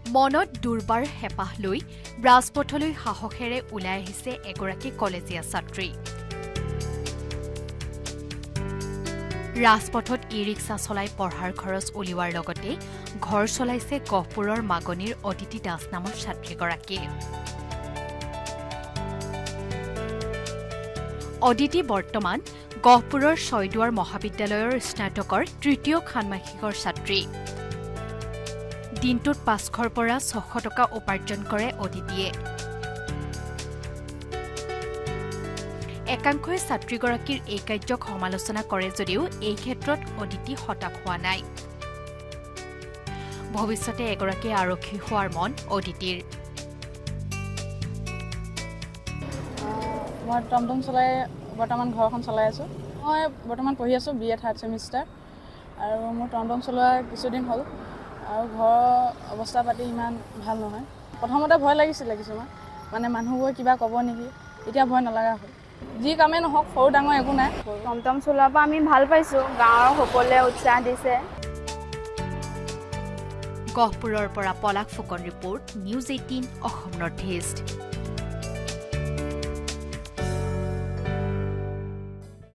মনত দুৰ্বাৰ হেপাহ লৈ ৰাজপথলৈ সাহসেৰে ওলাই আহিছে এগৰাকী কলেজীয়া ছাত্ৰী। ৰাজপথত ই-ৰিক্সা চলাই পঢ়াৰ খৰচ উলিওৱাৰ লগতে ঘৰ চলাইছে গহপুৰৰ মাগনিৰ অদিতি দাস নামৰ ছাত্ৰীগৰাকীয়ে। অদিতি বৰ্তমান গহপুৰৰ ছয়দুৱাৰ মহাবিদ্যালয়ৰ স্নাতকৰ তৃতীয় ষান্মাসিকৰ ছাত্ৰী। দিনটোত 500ৰ পৰা 600 টকা উপাৰ্জন কৰে অদিতিয়ে। একাংশই ছাত্ৰীগৰাকীৰ এই কাৰ্যক সমালোচনা কৰে যদিও এই ক্ষেত্ৰত অদিতি হতাশ হোৱা নাই। ভৱিষ্যতে এগৰাকী আৰক্ষী হোৱাৰ মন অদিতিৰ। মই টমটম চলাই বৰ্তমান ঘৰখন চলাই আছোঁ। মই বৰ্তমান পঢ়ি আছোঁ BA 3rd চেমিষ্টাৰ আৰু মোৰ টমটম চলোৱা কিছুদিন হ'ল আৰু ঘৰৰ অৱস্থা পাতি ইমান ভাল নহয়। প্ৰথমতে ভয় লাগিছিলে কিছুমান, মানে মানুহবোৰে কিবা ক'ব নেকি, এতিয়া ভয় নলগা হ'ল। যি কামেই নহওক সৰু ডাঙৰ একো নাই। টমটম চলোৱাৰ পৰা আমি ভাল পাইছোঁ, গাঁৱৰ সকলোৱে উৎসাহ দিছে। গহপুৰৰ পৰা Palash Phukan report, News18 Assam north east.